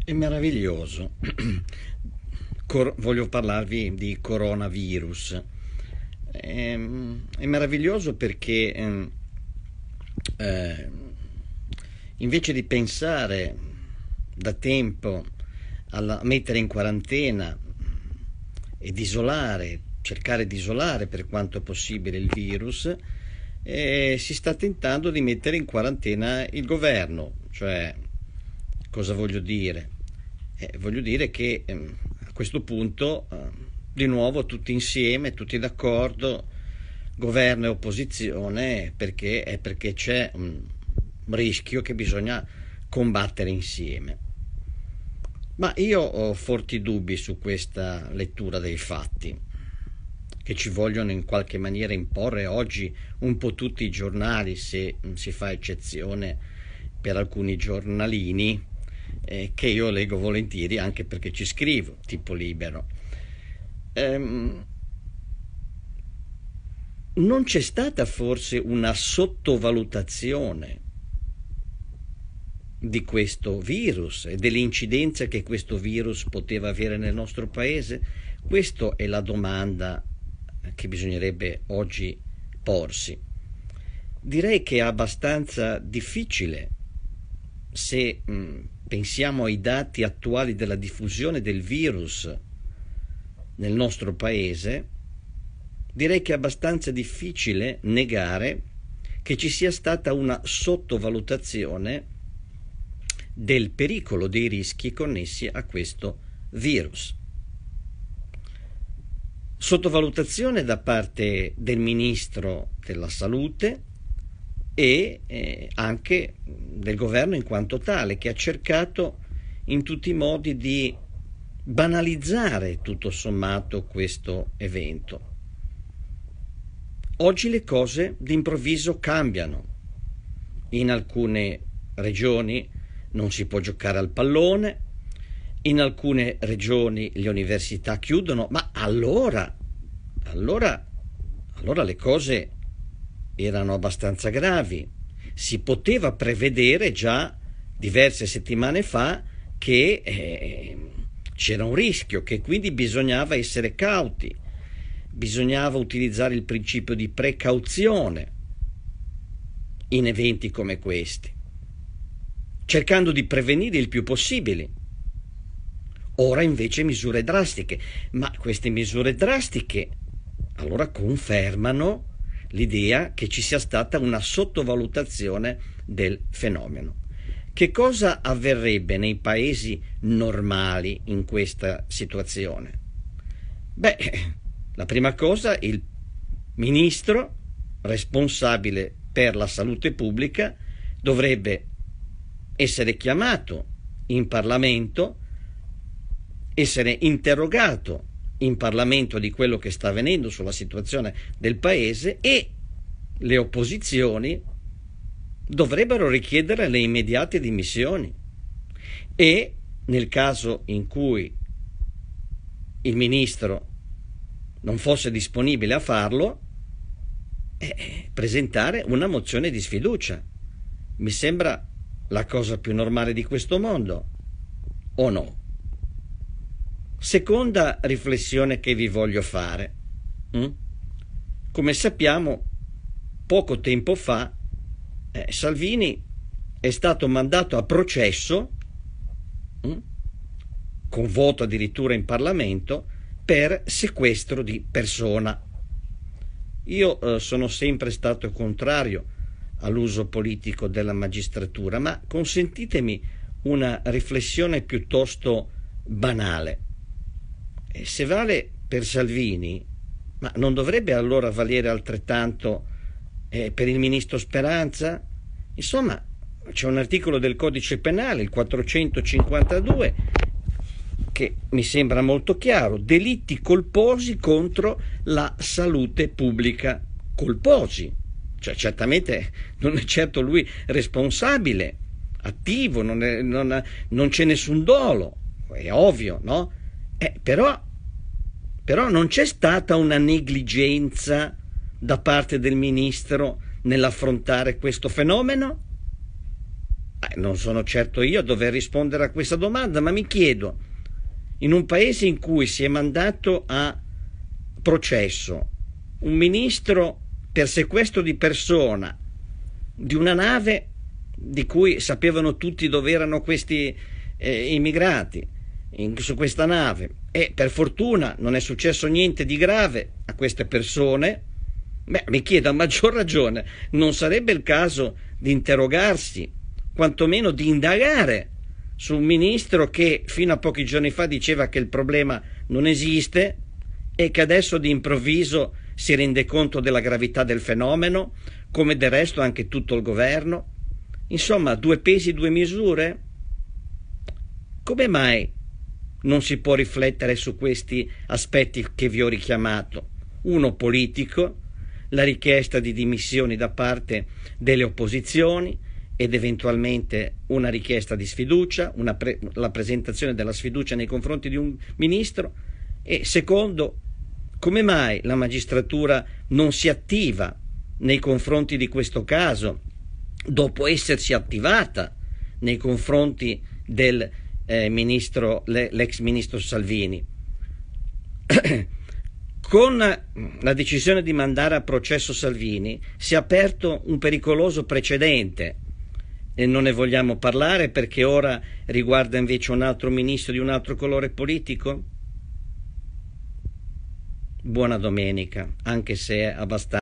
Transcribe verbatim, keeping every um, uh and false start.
È meraviglioso. Cor- voglio parlarvi di coronavirus. È, è meraviglioso perché ehm, eh, invece di pensare da tempo a mettere in quarantena ed isolare, cercare di isolare per quanto possibile il virus, eh, si sta tentando di mettere in quarantena il governo. Cioè, cosa voglio dire? Eh, voglio dire che ehm, a questo punto, eh, di nuovo, tutti insieme, tutti d'accordo, governo e opposizione, perché è perché c'è un rischio che bisogna combattere insieme. Ma io ho forti dubbi su questa lettura dei fatti, che ci vogliono in qualche maniera imporre oggi un po' tutti i giornali, se si fa eccezione per alcuni giornalini eh, che io leggo volentieri anche perché ci scrivo, tipo Libero. Ehm, non c'è stata forse una sottovalutazione di questo virus e dell'incidenza che questo virus poteva avere nel nostro paese? Questa è la domanda che bisognerebbe oggi porsi. Direi che è abbastanza difficile, se mh, pensiamo ai dati attuali della diffusione del virus nel nostro paese, direi che è abbastanza difficile negare che ci sia stata una sottovalutazione del pericolo, dei rischi connessi a questo virus. Sottovalutazione da parte del Ministro della Salute e eh, anche del governo in quanto tale, che ha cercato in tutti i modi di banalizzare tutto sommato questo evento. Oggi le cose d'improvviso cambiano. In alcune regioni non si può giocare al pallone, in alcune regioni le università chiudono, ma allora, allora, allora le cose erano abbastanza gravi. Si poteva prevedere già diverse settimane fa che eh, c'era un rischio, che quindi bisognava essere cauti, bisognava utilizzare il principio di precauzione in eventi come questi, cercando di prevenire il più possibile. Ora invece misure drastiche, ma queste misure drastiche allora confermano l'idea che ci sia stata una sottovalutazione del fenomeno. Che cosa avverrebbe nei paesi normali in questa situazione? Beh, la prima cosa, il ministro responsabile per la salute pubblica dovrebbe essere chiamato in Parlamento, essere interrogato in Parlamento di quello che sta avvenendo sulla situazione del paese, e le opposizioni dovrebbero richiedere le immediate dimissioni, e nel caso in cui il ministro non fosse disponibile a farlo, eh, presentare una mozione di sfiducia. Mi sembra la cosa più normale di questo mondo, o no? Seconda riflessione che vi voglio fare. Mm? Come sappiamo, poco tempo fa eh, Salvini è stato mandato a processo, mm? con voto addirittura in Parlamento, per sequestro di persona. Io eh, sono sempre stato contrario all'uso politico della magistratura, ma consentitemi una riflessione piuttosto banale. E se vale per Salvini, ma non dovrebbe allora valere altrettanto eh, per il ministro Speranza? Insomma, c'è un articolo del codice penale, il quattrocentocinquantadue, che mi sembra molto chiaro: delitti colposi contro la salute pubblica. Colposi, cioè certamente non è certo lui responsabile, attivo, non, è, non, non c'è nessun dolo, è ovvio, no? Eh, però, però non c'è stata una negligenza da parte del ministro nell'affrontare questo fenomeno? Eh, non sono certo io a dover rispondere a questa domanda, ma mi chiedo, in un paese in cui si è mandato a processo un ministro per sequestro di persona di una nave di cui sapevano tutti dove erano questi eh, immigrati, in, su questa nave, e per fortuna non è successo niente di grave a queste persone, beh, mi chiedo a maggior ragione, non sarebbe il caso di interrogarsi, quantomeno di indagare su un ministro che fino a pochi giorni fa diceva che il problema non esiste e che adesso di improvviso si rende conto della gravità del fenomeno, come del resto anche tutto il governo? Insomma, due pesi, due misure? Come mai non si può riflettere su questi aspetti che vi ho richiamato? Uno politico, la richiesta di dimissioni da parte delle opposizioni ed eventualmente una richiesta di sfiducia, una pre- la presentazione della sfiducia nei confronti di un ministro, e secondo, come mai la magistratura non si attiva nei confronti di questo caso dopo essersi attivata nei confronti del eh, ministro, le, l'ex ministro Salvini? Con la decisione di mandare a processo Salvini si è aperto un pericoloso precedente e non ne vogliamo parlare perché ora riguarda invece un altro ministro di un altro colore politico? Buona domenica, anche se è abbastanza